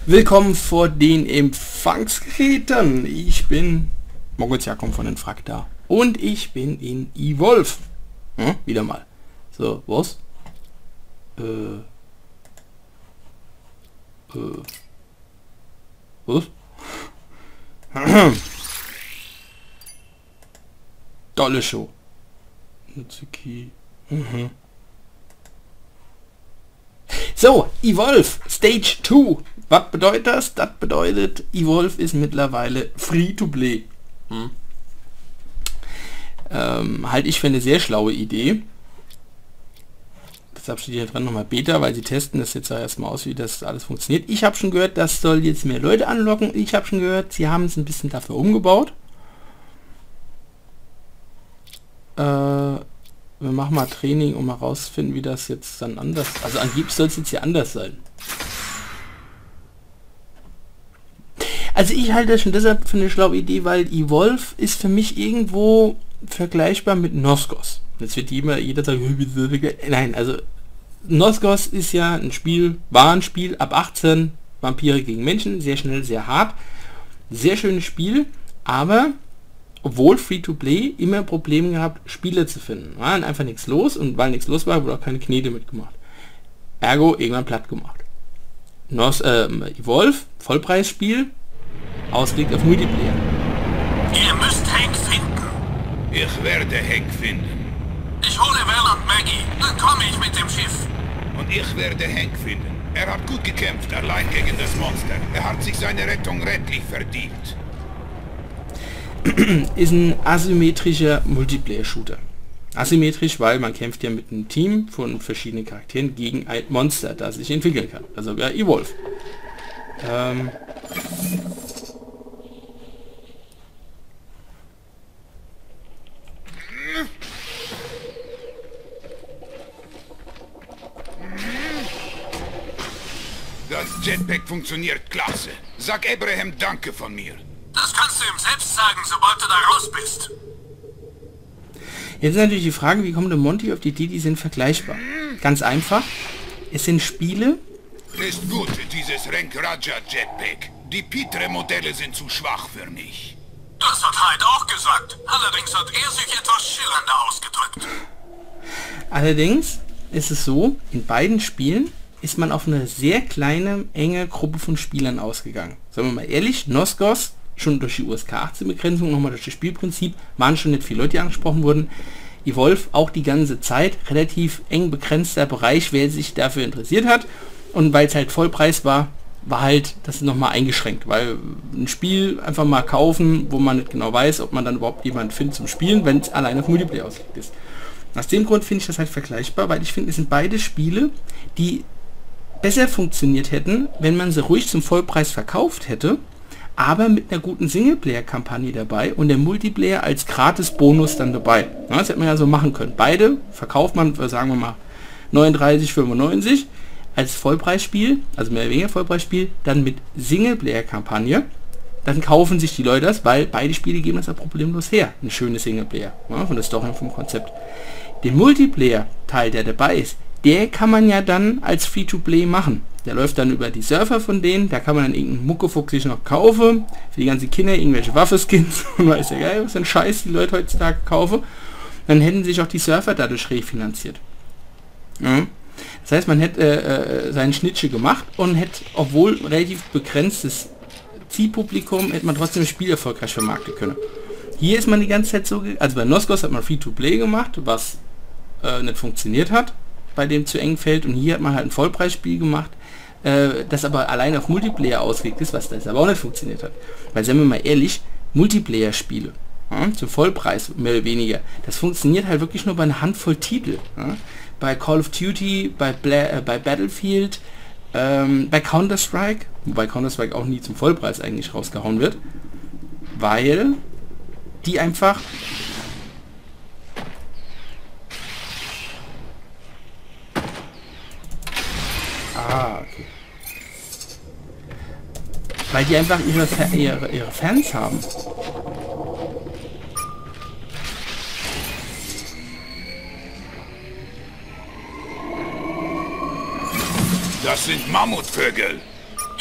Willkommen vor den Empfangsgeräten. Ich bin Moritz Jakob von den Frakta und ich bin in Evolve. Wieder mal. So, was? Was? Tolle Show. Natsuki. So, Evolve Stage 2. Was bedeutet das? Das bedeutet, Evolve ist mittlerweile Free-to-Play. Halte ich für eine sehr schlaue Idee. Deshalb steht hier dran nochmal Beta, weil sie testen das jetzt erstmal aus, wie das alles funktioniert. Ich habe schon gehört, das soll jetzt mehr Leute anlocken. Ich habe schon gehört, sie haben es ein bisschen dafür umgebaut. Wir machen mal Training, um herauszufinden, wie das jetzt dann anders... Also angeblich soll es jetzt hier anders sein. Also ich halte das schon deshalb für eine schlaue Idee, weil Evolve ist für mich irgendwo vergleichbar mit Nosgos. Jetzt wird jeder sagen, nein, also Nosgos ist ja ein Spiel, war ein Spiel ab 18, Vampire gegen Menschen, sehr schnell, sehr hart, sehr schönes Spiel, aber obwohl Free-to-Play immer Probleme gehabt, Spiele zu finden. War einfach nichts los und weil nichts los war, wurde auch keine Knete mitgemacht. Ergo, irgendwann platt gemacht. Evolve, Vollpreisspiel, ausgelegt auf Multiplayer. Ihr müsst Hank finden. Ich werde Hank finden. Ich hole Val und Maggie, dann komme ich mit dem Schiff. Und ich werde Hank finden. Er hat gut gekämpft, allein gegen das Monster. Er hat sich seine Rettung redlich verdient. Ist ein asymmetrischer Multiplayer-Shooter. Asymmetrisch, weil man kämpft ja mit einem Team von verschiedenen Charakteren gegen ein Monster, das sich entwickeln kann. Also ja, Evolve. Das Jetpack funktioniert klasse. Sag Abraham Danke von mir. Das kannst du ihm selbst sagen, sobald du da raus bist. Jetzt ist natürlich die Frage, wie kommt der Monty auf die Idee, die sind vergleichbar? Ganz einfach. Es sind Spiele. Ist gut, dieses Rank Raja Jetpack. Die Pitre-Modelle sind zu schwach für mich. Das hat Hyde auch gesagt. Allerdings hat er sich etwas schillernder ausgedrückt. Allerdings ist es so, in beiden Spielen ist man auf eine sehr kleine, enge Gruppe von Spielern ausgegangen. Sagen wir mal ehrlich, Nosgos, schon durch die USK 18 Begrenzung, nochmal durch das Spielprinzip, waren schon nicht viele Leute, die angesprochen wurden. Evolve auch die ganze Zeit, relativ eng begrenzter Bereich, wer sich dafür interessiert hat. Und weil es halt Vollpreis war, war halt das nochmal eingeschränkt, weil ein Spiel einfach mal kaufen, wo man nicht genau weiß, ob man dann überhaupt jemanden findet zum Spielen, wenn es allein auf Multiplayer ausgelegt ist. Aus dem Grund finde ich das halt vergleichbar, weil ich finde, es sind beide Spiele, die besser funktioniert hätten, wenn man sie ruhig zum Vollpreis verkauft hätte, aber mit einer guten Singleplayer-Kampagne dabei und der Multiplayer als Gratis-Bonus dann dabei. Ja, das hätte man ja so machen können. Beide verkauft man für, sagen wir mal, 39,95 als Vollpreisspiel, also mehr oder weniger Vollpreisspiel, dann mit Singleplayer-Kampagne. Dann kaufen sich die Leute das, weil beide Spiele geben das ja problemlos her. Ein schönes Singleplayer, ja, von der Story und vom Konzept. Den Multiplayer-Teil, der dabei ist, der kann man ja dann als Free-to-Play machen. Der läuft dann über die Server von denen, da kann man dann irgendeinen Muckefuchs sich noch kaufen, für die ganzen Kinder irgendwelche Waffeskins und weiß ja geil, was für ein Scheiß die Leute heutzutage kaufen. Dann hätten sich auch die Server dadurch refinanziert. Ja. Das heißt, man hätte seinen Schnittchen gemacht und hätte, obwohl relativ begrenztes Zielpublikum, hätte man trotzdem das Spiel erfolgreich vermarkten können. Hier ist man die ganze Zeit so, also bei Nosgos hat man Free-to-Play gemacht, was nicht funktioniert hat bei dem zu engen Feld, und hier hat man halt ein Vollpreisspiel gemacht, das aber allein auf Multiplayer ausgelegt ist, was das aber auch nicht funktioniert hat. Weil, seien wir mal ehrlich, Multiplayer-Spiele zum Vollpreis mehr oder weniger, das funktioniert halt wirklich nur bei einer Handvoll Titel. Ja? Bei Call of Duty, bei Battlefield, bei Counter-Strike, wobei Counter-Strike auch nie zum Vollpreis eigentlich rausgehauen wird, weil die einfach okay. Weil die einfach ihre Fans haben. Das sind Mammutvögel.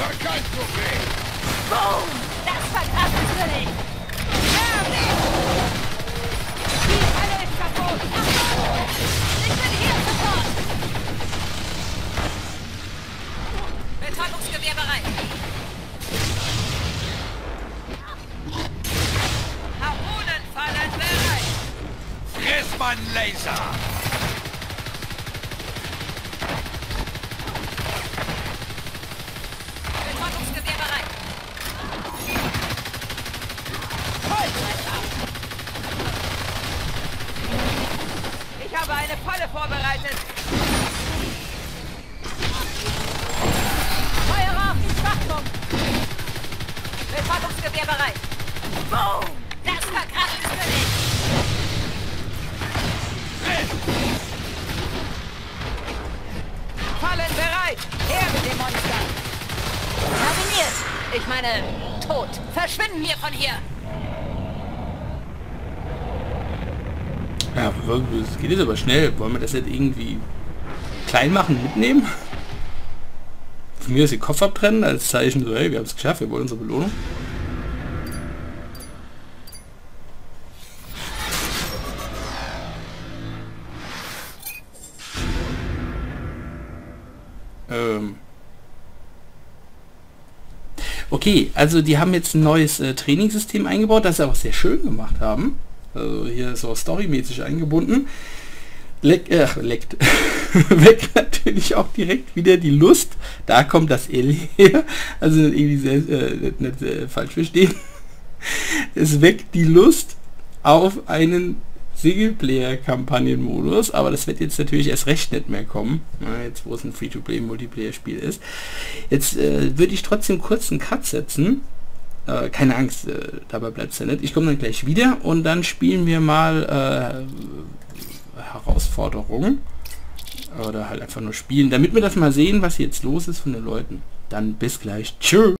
war kein Problem. Boom! Das verkraftest du nicht! Herrlich! Die Halle ist kaputt! Achtung! Ich bin hier sofort! Betäubungsgewehr bereit! Harpunenfallen bereit! Friss meinen Laser! Betäubungsgewehr bereit! Volltreffer! Ich habe eine Falle vorbereitet! Feuer auf den Schwachpunkt! Betäubungsgewehr bereit! Boom! Das verkraftest du nicht! Fallen bereit! Her mit dem Monster! Terminiert! Ich meine, tot! Verschwinden wir von hier! Ja, das geht jetzt aber schnell. Wollen wir das jetzt irgendwie klein machen, mitnehmen? Von mir ist den Kopf abtrennen, als Zeichen so, hey, wir haben es geschafft, wir wollen unsere Belohnung. Okay, also die haben jetzt ein neues Trainingssystem eingebaut, das sie auch sehr schön gemacht haben. Also hier so storymäßig eingebunden. Leckt weg natürlich auch direkt wieder die Lust. Da kommt das L her. Also irgendwie nicht falsch verstehen. Es weckt die Lust auf einen Singleplayer-Kampagnenmodus, aber das wird jetzt natürlich erst recht nicht mehr kommen, jetzt wo es ein Free-to-Play-Multiplayer-Spiel ist. Jetzt würde ich trotzdem kurz einen Cut setzen. Keine Angst, dabei bleibt es ja nicht. Ich komme dann gleich wieder und dann spielen wir mal Herausforderungen. Oder halt einfach nur spielen, damit wir das mal sehen, was jetzt los ist von den Leuten. Dann bis gleich. Tschüss.